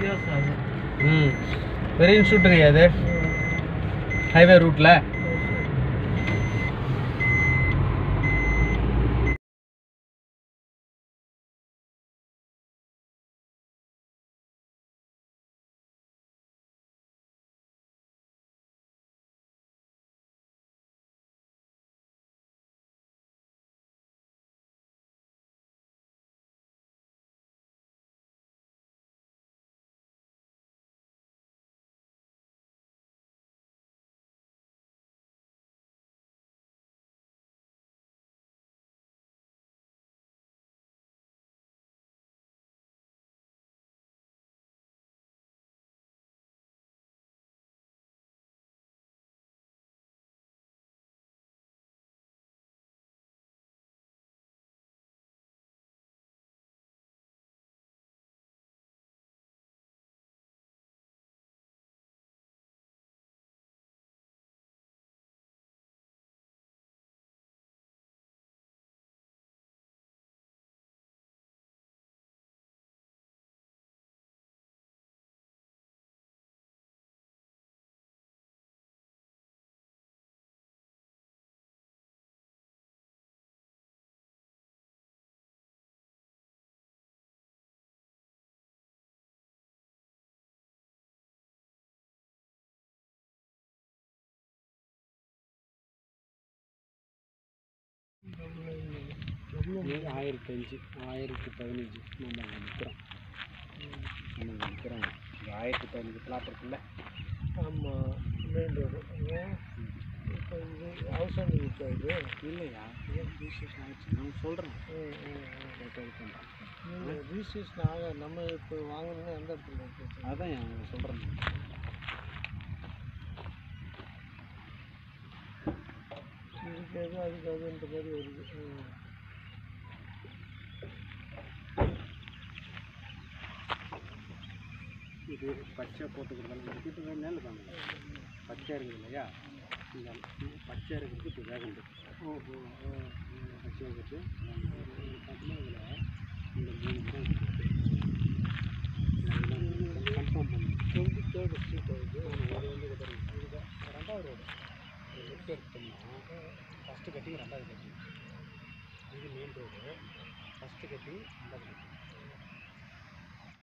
years ஆகும். Very இன்ஸ்டியூட்டுங்க அது highway ரூட்டில். இது 1005 1015 நம்ம நிற்கிறோம். நம்ம நிற்கிறோம். இது 1015 பிளாட் இருக்குல்ல. ஆமாம், மெயின் ரோடு. இப்போ இது ஹவுஸ் ஓனர் இருக்கா? இது இல்லையா? ஏன் ரிஜிஸ்ட்ரேஷன் ஆகிடுச்சு? நான் சொல்கிறேன். நீங்கள் ரிஜிஸ்ட்ரேஷன் ஆக நம்ம இப்போ வாங்கணும்னா எந்த இடத்துல இருக்குது? அதான் நான் சொல்கிறேன். இதுக்கு எது அதுக்கு அதுன்ற மாதிரி வருது. இது பச்சை போட்டுக்கிறதால இது மேலே தாங்க பச்சை இருக்குது இல்லையா? இந்த பச்சை இருக்கிறது இப்போ வேகண்டு. ஓஹோ, பச்சை இருக்குது பார்த்தீங்கன்னா இதில் இந்த 3 கன்ஃபார்ம் பண்ணி 23rd ஸ்ட்ரீட் வருது. அது வந்து இதுதான் 2வது ரோடு. லெஃப்ட் எடுத்தோம்னா ஃபஸ்ட்டு கட்டி 2வது கட்டி. இது மெயின் ரோடு. ஃபஸ்ட்டு கட்டி 2வது கட்டி.